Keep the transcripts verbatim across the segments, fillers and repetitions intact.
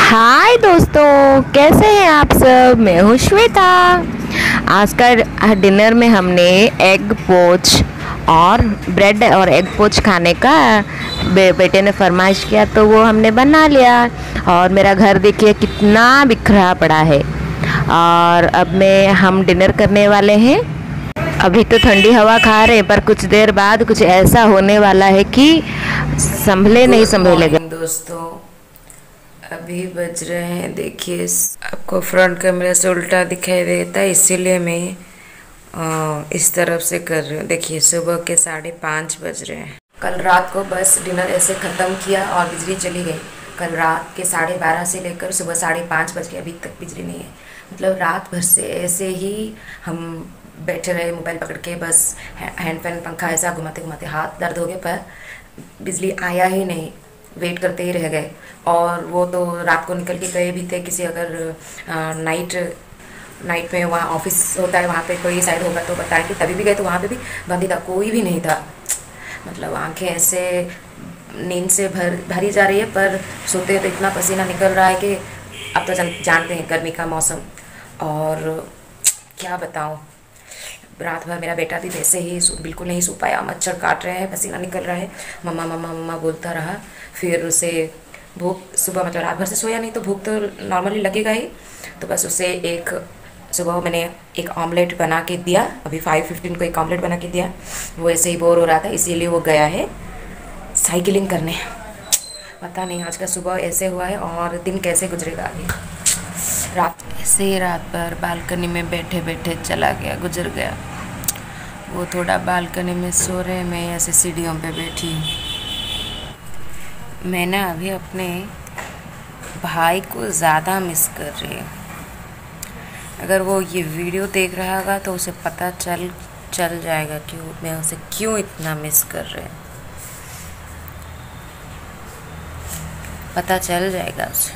हाय दोस्तों, कैसे हैं आप सब। मैं हूँ श्वेता। आज का डिनर में हमने एग पोच और ब्रेड और एग पोच खाने का बे, बेटे ने फरमाइश किया तो वो हमने बना लिया। और मेरा घर देखिए कितना बिखरा पड़ा है। और अब मैं हम डिनर करने वाले हैं। अभी तो ठंडी हवा खा रहे हैं, पर कुछ देर बाद कुछ ऐसा होने वाला है कि संभले नहीं संभलेगा। दोस्तों, अभी बज रहे हैं, देखिए आपको फ्रंट कैमरे से उल्टा दिखाई देता है, इसीलिए मैं आ, इस तरफ से कर रही हूँ। देखिए सुबह के साढ़े पाँच बज रहे हैं। कल रात को बस डिनर ऐसे ख़त्म किया और बिजली चली गई। कल रात के साढ़े बारह से लेकर सुबह साढ़े पाँच बज के अभी तक बिजली नहीं है। मतलब रात भर से ऐसे ही हम बैठे रहे मोबाइल पकड़ के, बस हैंड फैन पंखा ऐसा घुमाते घुमाते हाथ दर्द हो गए, पर बिजली आया ही नहीं। वेट करते ही रह गए। और वो तो रात को निकल के गए भी थे, किसी अगर आ, नाइट नाइट में वहाँ ऑफिस होता है, वहाँ पे कोई साइड होगा तो बताएं कि तभी भी गए तो वहाँ पे भी बंद ही था, कोई भी नहीं था। मतलब आंखें ऐसे नींद से भर भरी जा रही है, पर सोते तो इतना पसीना निकल रहा है कि अब तो जानते हैं गर्मी का मौसम। और क्या बताऊँ, रात भर मेरा बेटा भी वैसे ही बिल्कुल नहीं सो पाया। मच्छर काट रहे हैं, पसीना निकल रहा है, मम्मा मम्मा मम्मा बोलता रहा। फिर उसे भूख, सुबह मतलब रात भर से सोया नहीं तो भूख तो नॉर्मली लगेगा ही। तो बस उसे एक सुबह मैंने एक ऑमलेट बना के दिया। अभी फाइव फिफ्टीन को एक ऑमलेट बना के दिया। वो ऐसे ही बोर हो रहा था, इसीलिए वो गया है साइकिलिंग करने। पता नहीं आज का सुबह ऐसे हुआ है और दिन कैसे गुजरेगा। अभी रात ऐसे ही रात भर बालकनी में बैठे बैठे चला गया, गुजर गया। वो थोड़ा बालकनी में सो रहे, मैं ऐसे सीढ़ियों पे बैठी। मैं ना अभी अपने भाई को ज़्यादा मिस कर रही हूँ। अगर वो ये वीडियो देख रहा होगा तो उसे पता चल चल जाएगा कि मैं उसे क्यों इतना मिस कर रही हूँ। पता चल जाएगा उसे।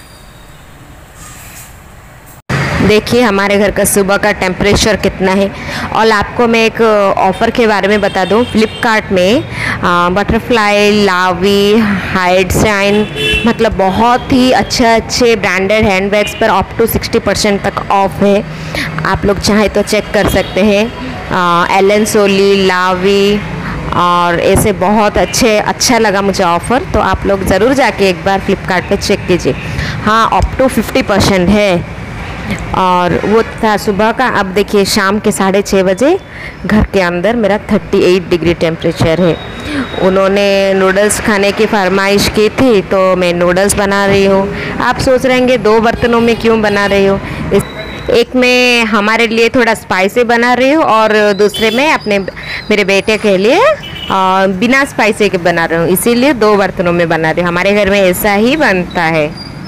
देखिए हमारे घर का सुबह का टेम्परेचर कितना है। और आपको मैं एक ऑफ़र के बारे में बता दूं, फ्लिपकार्ट में बटरफ्लाई, लावी, हाइड शाइन, मतलब बहुत ही अच्छे अच्छे ब्रांडेड हैंडबैग्स पर अप टू सिक्सटी परसेंट तक ऑफ है। आप लोग चाहें तो चेक कर सकते हैं। एलन सोली, लावी और ऐसे बहुत अच्छे अच्छा लगा मुझे ऑफ़र, तो आप लोग ज़रूर जाके एक बार फ्लिपकार्ट पे चेक कीजिए। हाँ, अप टू फिफ्टी परसेंट है। और वो था सुबह का। अब देखिए शाम के साढ़े छः बजे घर के अंदर मेरा अड़तीस डिग्री टेम्परेचर है। उन्होंने नूडल्स खाने की फरमाइश की थी तो मैं नूडल्स बना रही हूँ। आप सोच रहे होंगे दो बर्तनों में क्यों बना रही हूँ। एक में हमारे लिए थोड़ा स्पाइसी बना रही हूँ और दूसरे में अपने मेरे बेटे के लिए आ, बिना स्पाइसी के बना रही हूँ, इसीलिए दो बर्तनों में बना रही हूँ। हमारे घर में ऐसा ही बनता है।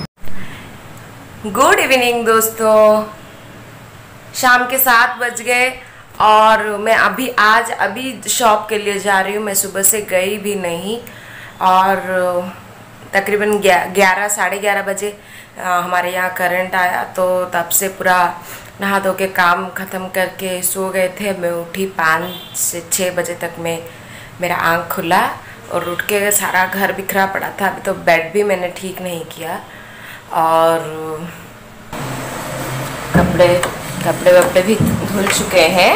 गुड इवनिंग दोस्तों, शाम के सात बज गए और मैं अभी आज अभी शॉप के लिए जा रही हूँ। मैं सुबह से गई भी नहीं और तकरीबन ग्यारह साढ़े ग्यारह बजे हमारे यहाँ करंट आया, तो तब से पूरा नहा धो के काम ख़त्म करके सो गए थे। मैं उठी पाँच से छः बजे तक में मेरा आँख खुला और उठ के सारा घर बिखरा पड़ा था। अभी तो बेड भी मैंने ठीक नहीं किया और कपड़े कपड़े वपड़े भी धुल चुके हैं।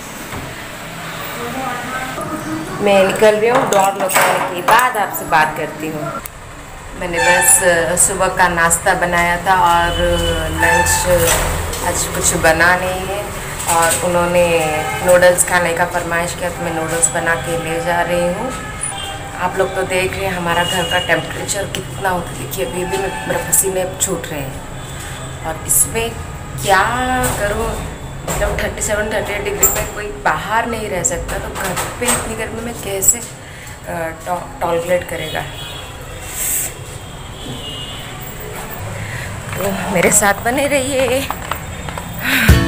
मैं निकल रही हूँ, डोर लॉक करने के बाद आपसे बात करती हूँ। मैंने बस सुबह का नाश्ता बनाया था और लंच आज कुछ बना नहीं है। और उन्होंने नूडल्स खाने का फरमाइश किया तो मैं नूडल्स बना के ले जा रही हूँ। आप लोग तो देख रहे हैं हमारा घर का टेम्परेचर कितना होता है। देखिए अभी भी मेरे पसीने छूट रहे हैं और इसमें क्या करूँ। मतलब thirty seven thirty eight degree में कोई बाहर नहीं रह सकता, तो घर पे इतनी गर्मी में कैसे टॉलरेट करेगा। तो मेरे साथ बने रहिए।